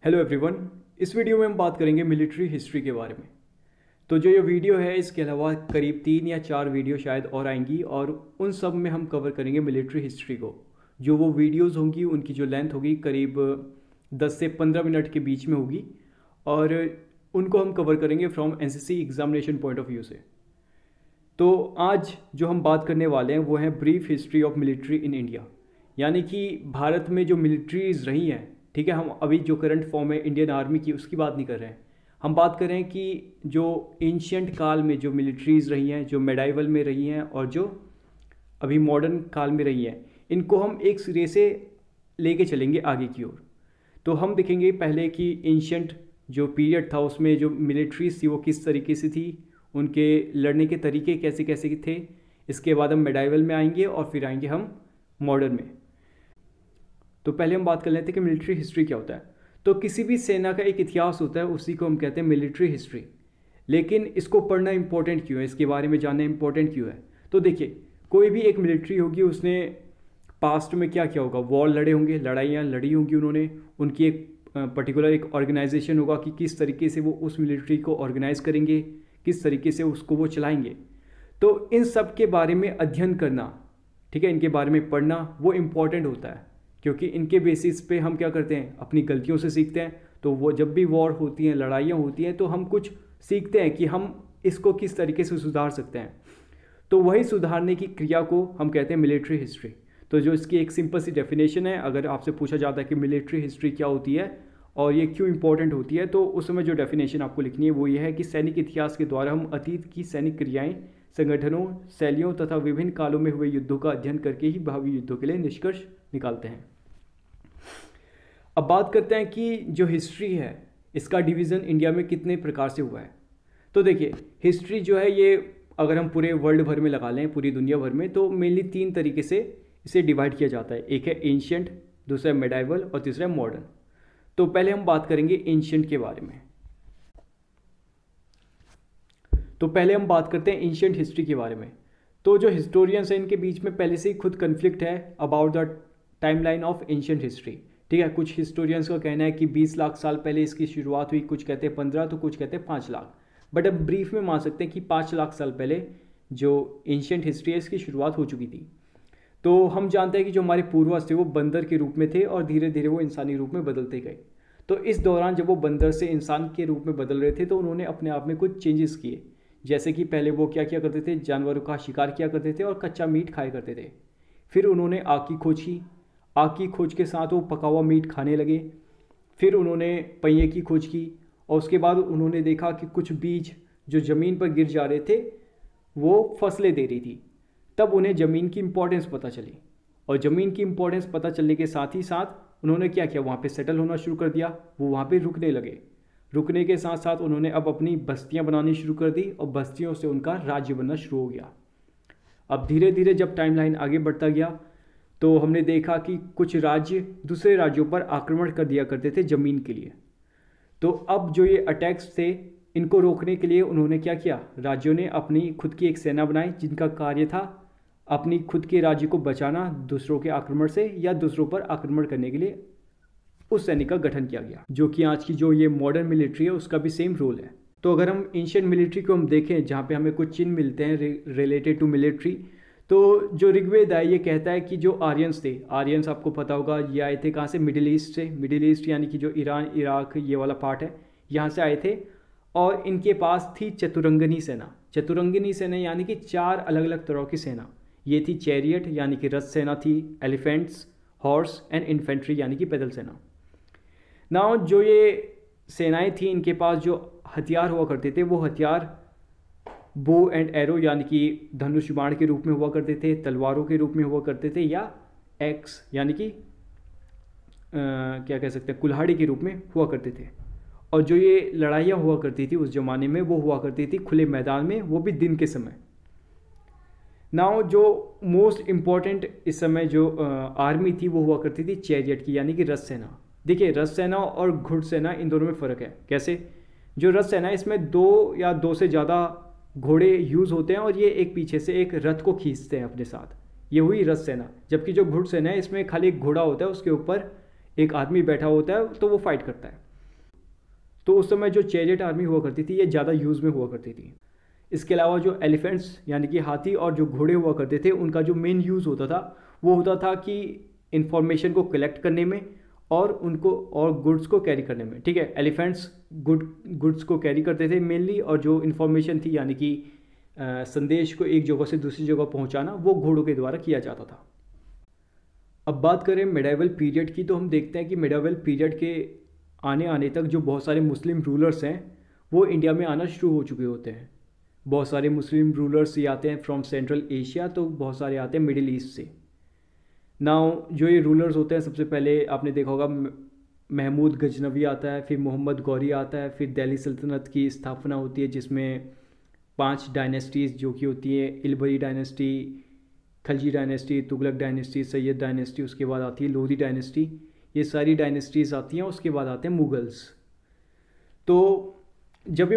Hello everyone. इस video में हम बात करेंगे मिलिट्री हिस्ट्री के बारे में। तो जो ये वीडियो है इसके अलावा करीब 3 या 4 वीडियो शायद और आएंगी और उन सब में हम कवर करेंगे मिलिट्री हिस्ट्री को। जो वो वीडियोस होंगी उनकी जो लेंथ होगी करीब 10 से 15 मिनट के बीच में होगी और उनको हम कवर करेंगे from NCC examination point of view से। तो आज जो हम बात करने वाले हैं वो है brief history of military in India, यानी कि भारत में जो मिलिट्रीज रही हैं। ठीक है, हम अभी जो करंट फॉर्म है इंडियन आर्मी की उसकी बात नहीं कर रहे हैं। हम बात कर रहे हैं कि जो एंशियंट काल में जो मिलिट्रीज रही हैं, जो मेडाइवल में रही हैं और जो अभी मॉडर्न काल में रही हैं, इनको हम एक सिरे से लेके चलेंगे आगे की ओर। तो हम देखेंगे पहले कि एंशियंट जो पीरियड था उसमें जो मिलिट्रीज थी वो किस तरीके से थी, उनके लड़ने के तरीके कैसे कैसे थे। इसके बाद हम मेडाइवल में आएंगे और फिर आएंगे हम मॉडर्न में। तो पहले हम बात कर लेते हैं कि मिलिट्री हिस्ट्री क्या होता है। तो किसी भी सेना का एक इतिहास होता है, उसी को हम कहते हैं मिलिट्री हिस्ट्री। लेकिन इसको पढ़ना इंपॉर्टेंट क्यों है, इसके बारे में जानना इंपॉर्टेंट क्यों है? तो देखिए, कोई भी एक मिलिट्री होगी, उसने पास्ट में क्या क्या होगा, वॉर लड़े होंगे, लड़ाइयाँ लड़ी होंगी उन्होंने, उनकी एक पर्टिकुलर एक ऑर्गेनाइजेशन होगा कि किस तरीके से वो उस मिलिट्री को ऑर्गेनाइज करेंगे, किस तरीके से उसको वो चलाएंगे। तो इन सब के बारे में अध्ययन करना, ठीक है, इनके बारे में पढ़ना वो इम्पॉर्टेंट होता है, क्योंकि इनके बेसिस पे हम क्या करते हैं, अपनी गलतियों से सीखते हैं। तो वो जब भी वॉर होती हैं, लड़ाइयाँ होती हैं, तो हम कुछ सीखते हैं कि हम इसको किस तरीके से सुधार सकते हैं। तो वही सुधारने की क्रिया को हम कहते हैं मिलिट्री हिस्ट्री। तो जो इसकी एक सिंपल सी डेफिनेशन है, अगर आपसे पूछा जाता है कि मिलिट्री हिस्ट्री क्या होती है और ये क्यों इंपॉर्टेंट होती है, तो उस समय जो डेफिनेशन आपको लिखनी है वो ये है कि सैनिक इतिहास के द्वारा हम अतीत की सैनिक क्रियाएं, संगठनों, शैलियों तथा विभिन्न कालों में हुए युद्धों का अध्ययन करके ही भावी युद्धों के लिए निष्कर्ष निकालते हैं। अब बात करते हैं कि जो हिस्ट्री है इसका डिवीज़न इंडिया में कितने प्रकार से हुआ है। तो देखिए, हिस्ट्री जो है ये अगर हम पूरे वर्ल्ड भर में लगा लें, पूरी दुनिया भर में, तो मेनली 3 तरीके से इसे डिवाइड किया जाता है। एक है एंशियंट, दूसरा है मेडाइवल और तीसरा है मॉडर्न। तो पहले हम बात करेंगे एंशियंट के बारे में। तो पहले हम बात करते हैं एंशियंट हिस्ट्री के बारे में। तो जो हिस्टोरियंस हैं इनके बीच में पहले से ही खुद कन्फ्लिक्ट है about the timeline of ancient history. ठीक है, कुछ हिस्टोरियंस का कहना है कि 20 लाख साल पहले इसकी शुरुआत हुई, कुछ कहते हैं 15, तो कुछ कहते हैं 5 लाख। बट अब ब्रीफ में मान सकते हैं कि 5 लाख साल पहले जो एंशियंट हिस्ट्री है इसकी शुरुआत हो चुकी थी। तो हम जानते हैं कि जो हमारे पूर्वज थे वो बंदर के रूप में थे और धीरे धीरे वो इंसानी रूप में बदलते गए। तो इस दौरान जब वो बंदर से इंसान के रूप में बदल रहे थे तो उन्होंने अपने आप में कुछ चेंजेस किए। जैसे कि पहले वो क्या किया करते थे, जानवरों का शिकार किया करते थे और कच्चा मीट खाया करते थे। फिर उन्होंने आग की खोज की, आग की खोज के साथ वो पका हुआ मीट खाने लगे। फिर उन्होंने पहिए की खोज की और उसके बाद उन्होंने देखा कि कुछ बीज जो ज़मीन पर गिर जा रहे थे वो फसलें दे रही थी। तब उन्हें ज़मीन की इम्पोर्टेंस पता चली और ज़मीन की इम्पोर्टेंस पता चलने के साथ ही साथ उन्होंने क्या किया, वहाँ पे सेटल होना शुरू कर दिया। वो वहाँ पे रुकने लगे। रुकने के साथ साथ उन्होंने अब अपनी बस्तियाँ बनानी शुरू कर दी और बस्तियों से उनका राज्य बनना शुरू हो गया। अब धीरे धीरे जब टाइमलाइन आगे बढ़ता गया तो हमने देखा कि कुछ राज्य दूसरे राज्यों पर आक्रमण कर दिया करते थे ज़मीन के लिए। तो अब जो ये अटैक्स थे इनको रोकने के लिए उन्होंने क्या किया, राज्यों ने अपनी खुद की एक सेना बनाई जिनका कार्य था अपनी खुद के राज्य को बचाना दूसरों के आक्रमण से या दूसरों पर आक्रमण करने के लिए उस सैनिक का गठन किया गया, जो कि आज की जो ये मॉडर्न मिलिट्री है उसका भी सेम रोल है। तो अगर हम एंशियंट मिलिट्री को हम देखें जहाँ पे हमें कुछ चिन्ह मिलते हैं रिलेटेड टू मिलिट्री, तो जो ऋग्वेद है ये कहता है कि जो आर्यंस थे, आर्यंस आपको पता होगा ये आए थे कहाँ से, मिडिल ईस्ट से। मिडिल ईस्ट यानी कि जो ईरान, इराक, ये वाला पार्ट है, यहाँ से आए थे और इनके पास थी चतुरंगनी सेना। चतुरंगनी सेना यानी कि 4 अलग अलग तरह की सेना। ये थी चैरियट यानी कि रथ सेना थी, एलिफेंट्स, हॉर्स एंड इन्फेंट्री यानी कि पैदल सेना। नाउ जो ये सेनाएं थी इनके पास जो हथियार हुआ करते थे वो हथियार बो एंड एरो यानी कि धनुष बाण के रूप में हुआ करते थे, तलवारों के रूप में हुआ करते थे, या एक्स यानी कि क्या कह सकते हैं, कुल्हाड़ी के रूप में हुआ करते थे। और जो ये लड़ाइयाँ हुआ करती थी उस ज़माने में वो हुआ करती थी खुले मैदान में, वो भी दिन के समय। नाउ जो मोस्ट इम्पॉर्टेंट इस समय जो आर्मी थी वो हुआ करती थी चैरियट की यानी कि रथ सेना। देखिए, रथ सेना और घुड़सेना इन दोनों में फ़र्क है। कैसे? जो रथ सेना है इसमें 2 या 2 से ज़्यादा घोड़े यूज़ होते हैं और ये एक पीछे से एक रथ को खींचते हैं अपने साथ, ये हुई रथ सेना। जबकि जो घुड़सेना है इसमें खाली एक घोड़ा होता है, उसके ऊपर एक आदमी बैठा होता है तो वो फाइट करता है। तो उस समय जो चैरियट आर्मी हुआ करती थी ये ज़्यादा यूज़ में हुआ करती थी। इसके अलावा जो एलिफेंट्स यानी कि हाथी और जो घोड़े हुआ करते थे, उनका जो मेन यूज़ होता था वो होता था कि इंफॉर्मेशन को कलेक्ट करने में और उनको और गुड्स को कैरी करने में। ठीक है, एलिफेंट्स गुड्स को कैरी करते थे मेनली, और जो इन्फॉर्मेशन थी यानी कि संदेश को एक जगह से दूसरी जगह पहुंचाना वो घोड़ों के द्वारा किया जाता था। अब बात करें मेडाइवल पीरियड की, तो हम देखते हैं कि मेडाइवल पीरियड के आने तक जो बहुत सारे मुस्लिम रूलर्स हैं वो इंडिया में आना शुरू हो चुके होते हैं। बहुत सारे मुस्लिम रूलर्स ये आते हैं फ्रॉम सेंट्रल एशिया, तो बहुत सारे आते हैं मिडिल ईस्ट से। नाउ जो ये रूलर्स होते हैं, सबसे पहले आपने देखा होगा महमूद गजनवी आता है, फिर मोहम्मद गौरी आता है, फिर दिल्ली सल्तनत की स्थापना होती है जिसमें 5 डायनेस्टीज़ जो कि होती है Ilbari dynasty, Khalji dynasty, Tughlaq dynasty, Sayyid dynasty, उसके बाद आती है लोधी डायनेस्टी। ये सारी डायनेस्टीज़ आती हैं। उसके बाद आते हैं मुगल्स। तो जब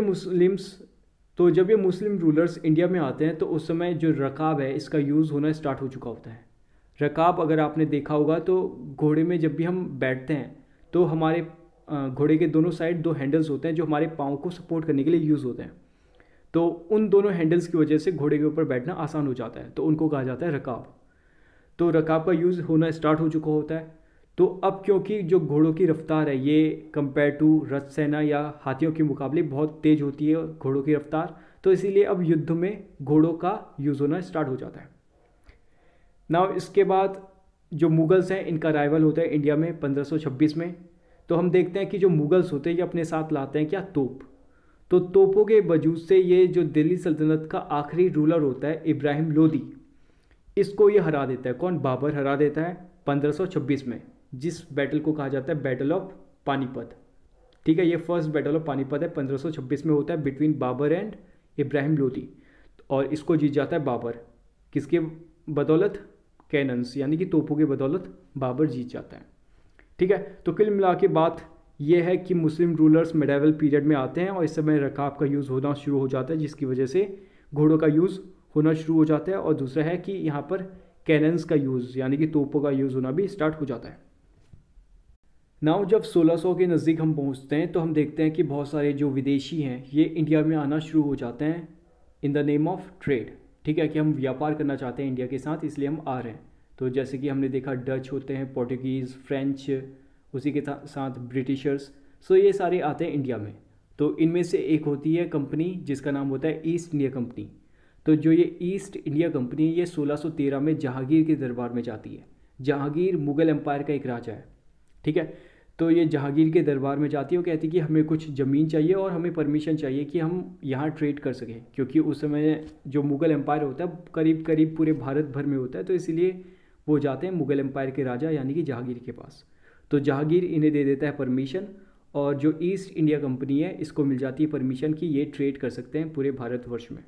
ये मुस्लिम रूलर्स इंडिया में आते हैं तो उस समय जो रकाब है इसका यूज़ होना स्टार्ट हो चुका होता है। रकाब अगर आपने देखा होगा तो घोड़े में जब भी हम बैठते हैं तो हमारे घोड़े के दोनों साइड 2 हैंडल्स होते हैं जो हमारे पाँव को सपोर्ट करने के लिए यूज़ होते हैं। तो उन दोनों हैंडल्स की वजह से घोड़े के ऊपर बैठना आसान हो जाता है, तो उनको कहा जाता है रकाब। तो रकाब का यूज़ होना स्टार्ट हो चुका होता है। तो अब क्योंकि जो घोड़ों की रफ्तार है ये कंपेयर टू रथ सेना या हाथियों के मुकाबले बहुत तेज़ होती है घोड़ों की रफ्तार, तो इसीलिए अब युद्ध में घोड़ों का यूज़ होना स्टार्ट हो जाता है। नाउ इसके बाद जो मुगल्स हैं इनका राइवल होता है इंडिया में 1526 में। तो हम देखते हैं कि जो मुगल्स होते हैं ये अपने साथ लाते हैं क्या, तोप। तो तोपों के वजूद से ये जो दिल्ली सल्तनत का आखिरी रूलर होता है इब्राहिम लोदी, इसको ये हरा देता है। कौन? बाबर हरा देता है 1526 में, जिस बैटल को कहा जाता है बैटल ऑफ पानीपत। ठीक है, ये फर्स्ट बैटल ऑफ पानीपत है 1526 में होता है बिटवीन बाबर एंड इब्राहिम लोदी, और इसको जीत जाता है बाबर। किसके बदौलत? कैनन्स यानी कि तोपों की बदौलत बाबर जीत जाता है। ठीक है, तो कुल मिला के बात यह है कि मुस्लिम रूलर्स मेडाइवल पीरियड में आते हैं और इस समय रकाब का यूज़ होना शुरू हो जाता है, जिसकी वजह से घोड़ों का यूज़ होना शुरू हो जाता है। और दूसरा है कि यहाँ पर कैनन्स का यूज़ यानी कि तोपों का यूज़ होना भी स्टार्ट हो जाता है। नाउ जब 1600 के नज़दीक हम पहुँचते हैं तो हम देखते हैं कि बहुत सारे जो विदेशी हैं ये इंडिया में आना शुरू हो जाते हैं in the name of trade. ठीक है, कि हम व्यापार करना चाहते हैं इंडिया के साथ, इसलिए हम आ रहे हैं। तो जैसे कि हमने देखा डच होते हैं, पोर्टुगीज़, फ्रेंच, उसी के साथ ब्रिटिशर्स। सो ये सारे आते हैं इंडिया में। तो इनमें से एक होती है कंपनी जिसका नाम होता है ईस्ट इंडिया कंपनी। तो जो ये ईस्ट इंडिया कंपनी है ये 1613 में जहांगीर के दरबार में जाती है। जहांगीर मुग़ल एम्पायर का एक राजा है। ठीक है, तो ये जहांगीर के दरबार में जाती है। वो कहती है कि हमें कुछ ज़मीन चाहिए और हमें परमिशन चाहिए कि हम यहाँ ट्रेड कर सकें, क्योंकि उस समय जो मुग़ल एम्पायर होता है करीब करीब पूरे भारत भर में होता है। तो इसीलिए वो जाते हैं मुग़ल एम्पायर के राजा यानी कि जहांगीर के पास। तो जहांगीर इन्हें दे देता है परमिशन, और जो ईस्ट इंडिया कंपनी है इसको मिल जाती है परमिशन कि ये ट्रेड कर सकते हैं पूरे भारतवर्ष में।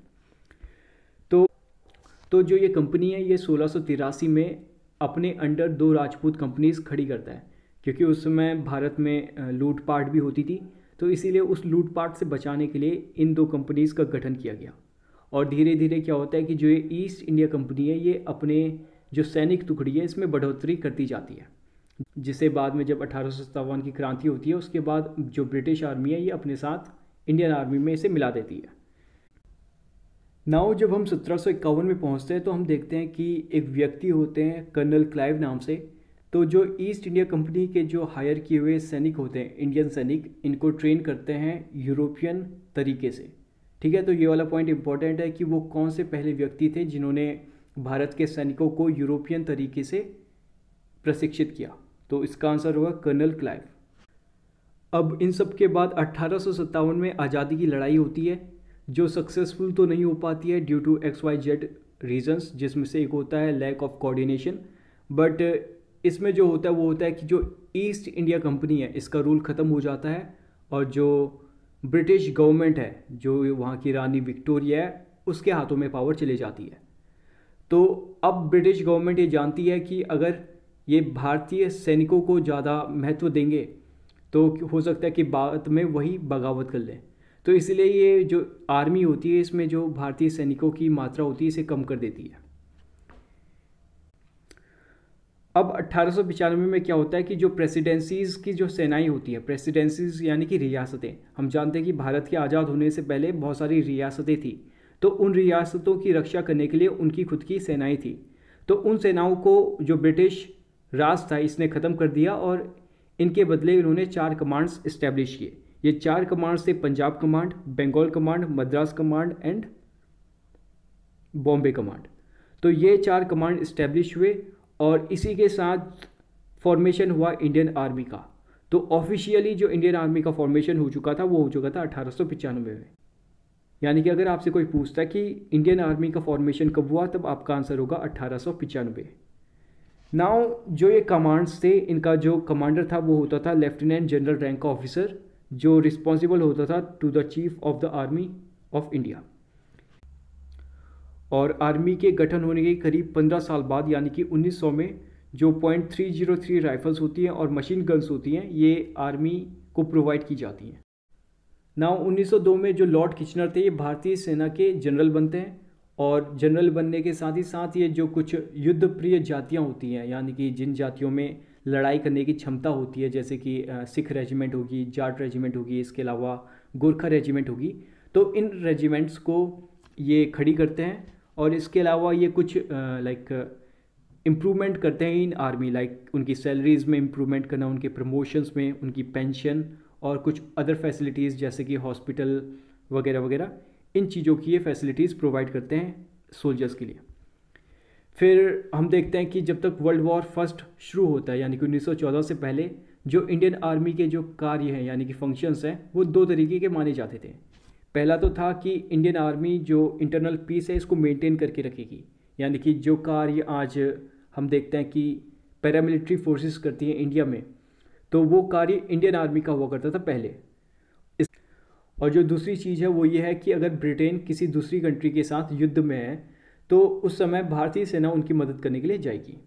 तो जो ये कंपनी है ये 1683 में अपने अंडर 2 राजपूत कंपनीज खड़ी करता है, क्योंकि उस समय भारत में लूटपाट भी होती थी। तो इसीलिए उस लूटपाट से बचाने के लिए इन 2 कंपनीज़ का गठन किया गया। और धीरे धीरे क्या होता है कि जो ये ईस्ट इंडिया कंपनी है ये अपने जो सैनिक टुकड़ी है इसमें बढ़ोतरी करती जाती है, जिसे बाद में जब 1857 की क्रांति होती है उसके बाद जो ब्रिटिश आर्मी है ये अपने साथ इंडियन आर्मी में इसे मिला देती है। नाउ जब हम 1751 में पहुंचते हैं तो हम देखते हैं कि एक व्यक्ति होते हैं कर्नल क्लाइव नाम से। तो जो ईस्ट इंडिया कंपनी के जो हायर किए हुए सैनिक होते हैं, इंडियन सैनिक, इनको ट्रेन करते हैं यूरोपियन तरीके से। ठीक है, तो ये वाला पॉइंट इंपॉर्टेंट है कि वो कौन से पहले व्यक्ति थे जिन्होंने भारत के सैनिकों को यूरोपियन तरीके से प्रशिक्षित किया। तो इसका आंसर होगा कर्नल क्लाइव। अब इन सब के बाद 1857 में आज़ादी की लड़ाई होती है, जो सक्सेसफुल तो नहीं हो पाती है ड्यू टू XYZ रीजंस, जिसमें से एक होता है लैक ऑफ कोऑर्डिनेशन। बट इसमें जो होता है वो होता है कि जो ईस्ट इंडिया कंपनी है इसका रूल ख़त्म हो जाता है, और जो ब्रिटिश गवर्नमेंट है, जो वहाँ की रानी विक्टोरिया है, उसके हाथों में पावर चली जाती है। तो अब ब्रिटिश गवर्नमेंट ये जानती है कि अगर ये भारतीय सैनिकों को ज़्यादा महत्व देंगे तो हो सकता है कि बाद में वही बगावत कर लें। तो इसलिए ये जो आर्मी होती है इसमें जो भारतीय सैनिकों की मात्रा होती है इसे कम कर देती है। अब 1895 में क्या होता है कि जो प्रेसिडेंसीज़ की जो सेनाएं होती है, प्रेसिडेंसीज़ यानी कि रियासतें, हम जानते हैं कि भारत के आज़ाद होने से पहले बहुत सारी रियासतें थी, तो उन रियासतों की रक्षा करने के लिए उनकी खुद की सेनाएं थी। तो उन सेनाओं को जो ब्रिटिश राज था इसने ख़त्म कर दिया और इनके बदले इन्होंने 4 कमांड्स इस्टेब्लिश किए। ये 4 कमांड्स थे: Punjab command, Bengal command, Madras command and Bombay command. तो ये 4 कमांड इस्टेब्लिश हुए और इसी के साथ फॉर्मेशन हुआ इंडियन आर्मी का। तो ऑफिशियली जो इंडियन आर्मी का फॉर्मेशन हो चुका था वो हो चुका था 1895 में। यानी कि अगर आपसे कोई पूछता है कि इंडियन आर्मी का फॉर्मेशन कब हुआ, तब आपका आंसर होगा 1895। नाउ जो ये कमांड्स थे, इनका जो कमांडर था वो होता था लेफ्टिनेंट जनरल रैंक का ऑफिसर, जो रिस्पॉन्सिबल होता था to the chief of the army of India. और आर्मी के गठन होने के करीब 15 साल बाद यानी कि 1900 में जो .303 राइफल्स होती हैं और मशीन गन्स होती हैं, ये आर्मी को प्रोवाइड की जाती हैं। नाउ 1902 में जो लॉर्ड किचनर थे, ये भारतीय सेना के जनरल बनते हैं और जनरल बनने के साथ ही ये जो कुछ युद्ध प्रिय जातियाँ होती हैं, यानी कि जिन जातियों में लड़ाई करने की क्षमता होती है, जैसे कि सिख रेजिमेंट होगी, जाट रेजिमेंट होगी, इसके अलावा गोरखा रेजिमेंट होगी, तो इन रेजिमेंट्स को ये खड़ी करते हैं। और इसके अलावा ये कुछ इम्प्रूवमेंट करते हैं इन आर्मी, उनकी सैलरीज़ में इम्प्रूवमेंट करना, उनके प्रमोशंस में, उनकी पेंशन और कुछ अदर फैसिलिटीज़ जैसे कि हॉस्पिटल वगैरह वगैरह, इन चीज़ों की ये फैसिलिटीज़ प्रोवाइड करते हैं सोल्जर्स के लिए। फिर हम देखते हैं कि जब तक वर्ल्ड वॉर फर्स्ट शुरू होता है यानी कि 1914 से पहले, जो इंडियन आर्मी के जो कार्य हैं यानी कि फंक्शंस हैं, वो 2 तरीके के माने जाते थे। पहला तो था कि इंडियन आर्मी जो इंटरनल पीस है इसको मेंटेन करके रखेगी, यानी कि जो कार्य आज हम देखते हैं कि पैरामिलिट्री फोर्सेस करती हैं इंडिया में, तो वो कार्य इंडियन आर्मी का हुआ करता था पहले। और जो दूसरी चीज़ है वो ये है कि अगर ब्रिटेन किसी दूसरी कंट्री के साथ युद्ध में है तो उस समय भारतीय सेना उनकी मदद करने के लिए जाएगी।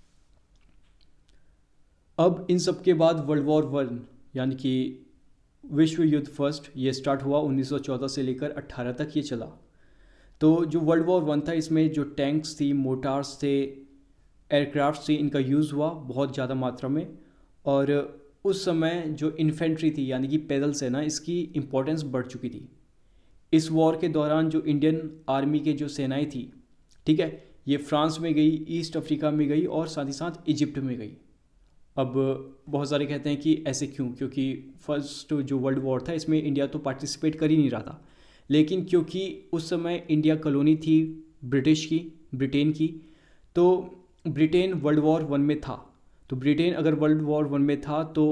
अब इन सब के बाद वर्ल्ड वॉर 1 यानी कि विश्व युद्ध फर्स्ट, ये स्टार्ट हुआ 1914 से लेकर 18 तक ये चला। तो जो वर्ल्ड वॉर 1 था, इसमें जो टैंक्स थी, मोटार्स थे, एयरक्राफ्ट थी, इनका यूज़ हुआ बहुत ज़्यादा मात्रा में। और उस समय जो इन्फेंट्री थी यानी कि पैदल सेना, इसकी इम्पोर्टेंस बढ़ चुकी थी। इस वॉर के दौरान जो इंडियन आर्मी के जो सेनाएं थी, ठीक है, ये फ्रांस में गई, ईस्ट अफ्रीका में गई और साथ ही साथ इजिप्ट में गई। अब बहुत सारे कहते हैं कि ऐसे क्यों, क्योंकि फर्स्ट जो वर्ल्ड वॉर था इसमें इंडिया तो पार्टिसिपेट कर ही नहीं रहा था, लेकिन क्योंकि उस समय इंडिया कॉलोनी थी ब्रिटेन की, तो ब्रिटेन वर्ल्ड वॉर 1 में था। तो ब्रिटेन अगर वर्ल्ड वॉर 1 में था तो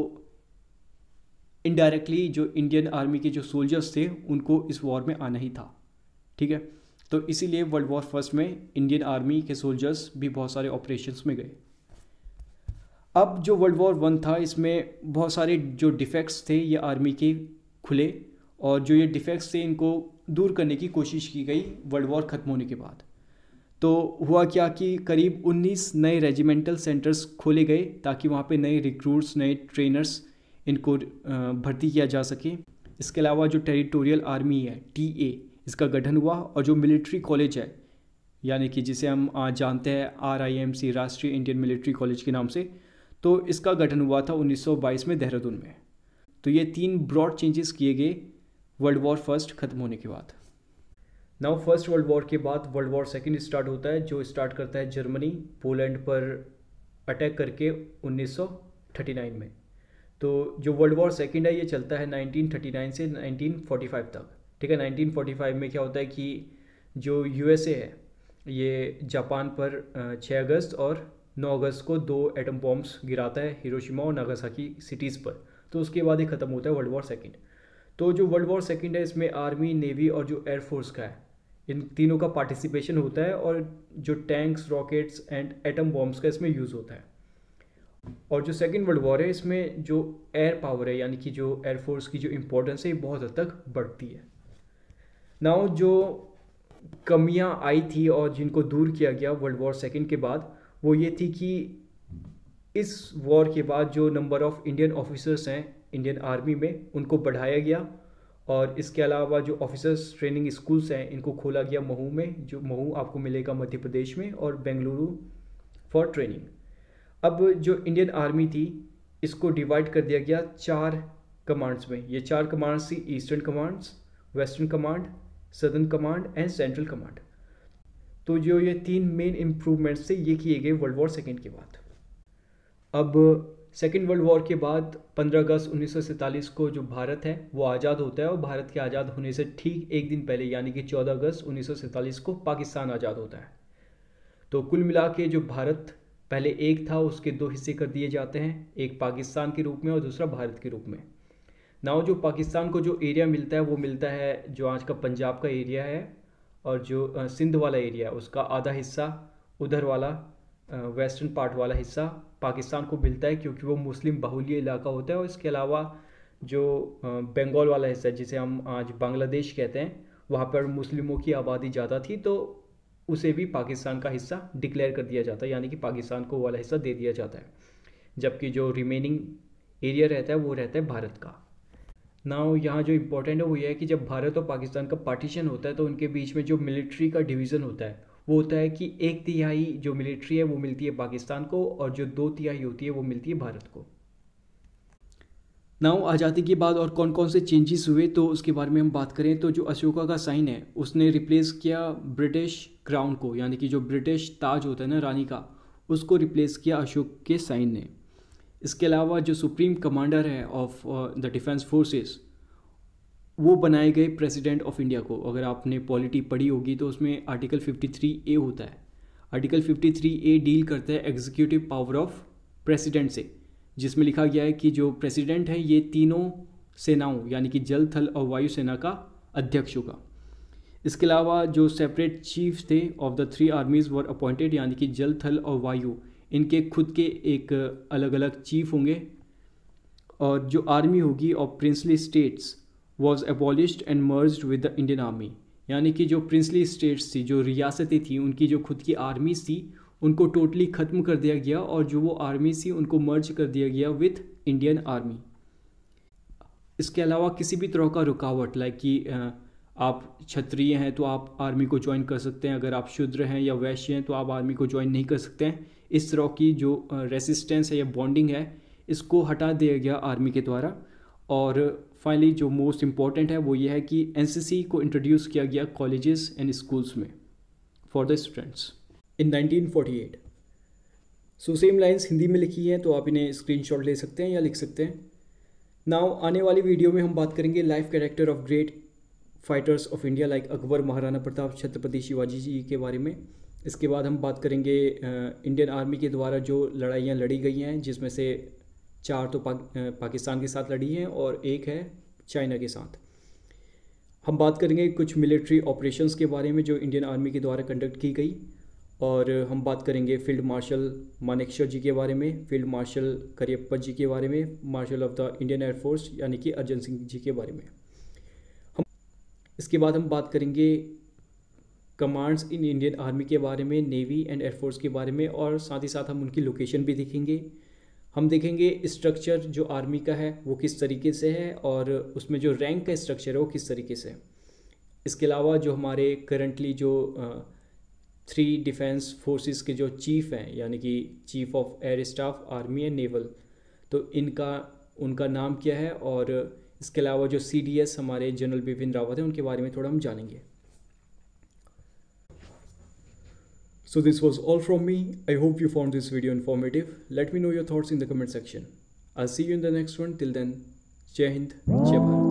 इनडायरेक्टली जो इंडियन आर्मी के जो सोल्जर्स थे उनको इस वॉर में आना ही था, ठीक है। तो इसीलिए वर्ल्ड वॉर फर्स्ट में इंडियन आर्मी के सोल्जर्स भी बहुत सारे ऑपरेशंस में गए। अब जो वर्ल्ड वॉर 1 था, इसमें बहुत सारे जो डिफेक्ट्स थे ये आर्मी के खुले, और जो ये डिफेक्ट्स थे इनको दूर करने की कोशिश की गई वर्ल्ड वॉर ख़त्म होने के बाद। तो हुआ क्या कि करीब 19 नए रेजिमेंटल सेंटर्स खोले गए ताकि वहाँ पे नए रिक्रूट्स, नए ट्रेनर्स, इनको भर्ती किया जा सके। इसके अलावा जो टेरिटोरियल आर्मी है TA, इसका गठन हुआ, और जो मिलिट्री कॉलेज है यानी कि जिसे हम आज जानते हैं RIMC, राष्ट्रीय इंडियन मिलिट्री कॉलेज के नाम से, तो इसका गठन हुआ था 1922 में देहरादून में। तो ये 3 ब्रॉड चेंजेस किए गए वर्ल्ड वॉर फर्स्ट ख़त्म होने के बाद। नाउ फर्स्ट वर्ल्ड वॉर के बाद वर्ल्ड वॉर सेकंड स्टार्ट होता है, जो स्टार्ट करता है जर्मनी पोलैंड पर अटैक करके 1939 में। तो जो वर्ल्ड वॉर सेकंड है ये चलता है 1939 से 1945 तक, ठीक है। 1945 में क्या होता है कि जो USA है ये जापान पर 6 अगस्त और 9 अगस्त को 2 एटम बॉम्ब्स गिराता है हिरोशिमा और नागासाकी सिटीज़ पर। तो उसके बाद ही ख़त्म होता है वर्ल्ड वॉर सेकंड। तो जो वर्ल्ड वॉर सेकंड है इसमें आर्मी, नेवी और जो एयरफोर्स का है, इन तीनों का पार्टिसिपेशन होता है, और जो tanks, rockets and atom bombs का इसमें यूज़ होता है। और जो सेकंड वर्ल्ड वॉर है इसमें जो एयर पावर है यानी कि जो एयरफोर्स की जो इम्पोर्टेंस है ये बहुत हद तक बढ़ती है। नाउ जो कमियां आई थी और जिनको दूर किया गया वर्ल्ड वॉर सेकंड के बाद, वो ये थी कि इस वॉर के बाद जो नंबर ऑफ़ इंडियन ऑफिसर्स हैं इंडियन आर्मी में उनको बढ़ाया गया, और इसके अलावा जो ऑफिसर्स ट्रेनिंग स्कूल्स हैं इनको खोला गया महू में, जो महू आपको मिलेगा मध्य प्रदेश में, और बेंगलुरु फॉर ट्रेनिंग। अब जो इंडियन आर्मी थी इसको डिवाइड कर दिया गया 4 कमांड्स में। ये 4 कमांड्स थी, eastern commands, western command, southern command and central command. तो जो ये 3 मेन इम्प्रूवमेंट्स थे ये किए गए वर्ल्ड वॉर सेकेंड के बाद। अब सेकेंड वर्ल्ड वॉर के बाद 15 अगस्त 1947 को जो भारत है वो आज़ाद होता है, और भारत के आज़ाद होने से ठीक एक दिन पहले यानी कि 14 अगस्त 1947 को पाकिस्तान आज़ाद होता है। तो कुल मिला के जो भारत पहले एक था उसके 2 हिस्से कर दिए जाते हैं, एक पाकिस्तान के रूप में और दूसरा भारत के रूप में। नाउ जो पाकिस्तान को जो एरिया मिलता है वो मिलता है जो आज का पंजाब का एरिया है, और जो सिंध वाला एरिया है उसका आधा हिस्सा उधर वाला वेस्टर्न पार्ट वाला हिस्सा पाकिस्तान को मिलता है, क्योंकि वो मुस्लिम बाहुल्य इलाका होता है। और इसके अलावा जो बंगाल वाला हिस्सा है जिसे हम आज बांग्लादेश कहते हैं, वहाँ पर मुस्लिमों की आबादी ज़्यादा थी, तो उसे भी पाकिस्तान का हिस्सा डिक्लेयर कर दिया जाता है, यानी कि पाकिस्तान को वाला हिस्सा दे दिया जाता है, जबकि जो रिमेनिंग एरिया रहता है वो रहता है भारत का। नाउ यहाँ जो इम्पोर्टेंट है वो ये है कि जब भारत और पाकिस्तान का पार्टीशन होता है तो उनके बीच में जो मिलिट्री का डिवीज़न होता है वो होता है कि 1/3 जो मिलिट्री है वो मिलती है पाकिस्तान को, और जो 2/3 होती है वो मिलती है भारत को। नाउ आज़ादी के बाद और कौन कौन से चेंजेस हुए तो उसके बारे में हम बात करें तो जो अशोका का साइन है उसने रिप्लेस किया ब्रिटिश क्राउन को, यानी कि जो ब्रिटिश ताज होता है ना रानी का, उसको रिप्लेस किया अशोक के साइन ने। इसके अलावा जो सुप्रीम कमांडर है ऑफ द डिफेंस फोर्सेस वो बनाए गए प्रेसिडेंट ऑफ इंडिया को। अगर आपने पॉलिटी पढ़ी होगी तो उसमें आर्टिकल 53A होता है। आर्टिकल 53A डील करता है एग्जीक्यूटिव पावर ऑफ प्रेसिडेंट से, जिसमें लिखा गया है कि जो प्रेसिडेंट है ये तीनों सेनाओं यानी कि जल थल और वायु सेना का अध्यक्ष होगा। इसके अलावा जो सेपरेट चीफ्स थे of the 3 armies were appointed, यानी कि जल थल और वायु इनके खुद के एक अलग अलग चीफ होंगे। और जो आर्मी होगी of princely states was abolished and merged with the Indian army, यानी कि जो प्रिंसली स्टेट्स थी, जो रियासतें थी, उनकी जो खुद की आर्मीज थी उनको टोटली ख़त्म कर दिया गया, और जो वो आर्मीज थी उनको मर्ज कर दिया गया विथ इंडियन आर्मी। इसके अलावा किसी भी तरह का रुकावट लाइक कि आप क्षत्रिय हैं तो आप आर्मी को ज्वाइन कर सकते हैं, अगर आप शूद्र हैं या वैश्य हैं तो आप आर्मी को ज्वाइन नहीं कर सकते हैं। इस तरह की जो रेसिस्टेंस है या बॉन्डिंग है इसको हटा दिया गया आर्मी के द्वारा। और फाइनली जो मोस्ट इम्पॉर्टेंट है वो ये है कि एनसीसी को इंट्रोड्यूस किया गया कॉलेजेस एंड स्कूल्स में for the students in 1948। So same lines Hindi में लिखी हैं तो आप इन्हें स्क्रीनशॉट ले सकते हैं या लिख सकते हैं। नाउ आने वाली वीडियो में हम बात करेंगे life character of great fighters of India like Akbar, Maharana Pratap, Chhatrapati Shivaji ji के बारे में। इसके बाद हम बात करेंगे इंडियन आर्मी के द्वारा जो लड़ाइयाँ लड़ी गई हैं, जिसमें से 4 तो पाकिस्तान के साथ लड़ी हैं और 1 है चाइना के साथ। हम बात करेंगे कुछ मिलिट्री ऑपरेशंस के बारे में जो इंडियन आर्मी के द्वारा कंडक्ट की गई, और हम बात करेंगे फील्ड मार्शल मानेकशॉ जी के बारे में, फील्ड मार्शल करियप्पा जी के बारे में, marshal of the Indian air force यानी कि अर्जन सिंह जी के बारे में। इसके बाद हम बात करेंगे कमांड्स इन इंडियन आर्मी के बारे में, नेवी एंड एयरफोर्स के बारे में, और साथ ही साथ हम उनकी लोकेशन भी देखेंगे। हम देखेंगे स्ट्रक्चर जो आर्मी का है वो किस तरीके से है, और उसमें जो रैंक का स्ट्रक्चर है वो किस तरीके से है। इसके अलावा जो हमारे करंटली जो 3 डिफेंस फोर्सेस के जो चीफ़ हैं यानी कि chief of air staff, army and naval, तो उनका नाम क्या है, और इसके अलावा जो CDS हमारे जनरल बिपिन रावत हैं उनके बारे में थोड़ा हम जानेंगे। So this was all from me. I hope you found this video informative. Let me know your thoughts in the comment section. I'll see you in the next one. Till then, Jai Hind, Jai Bharat.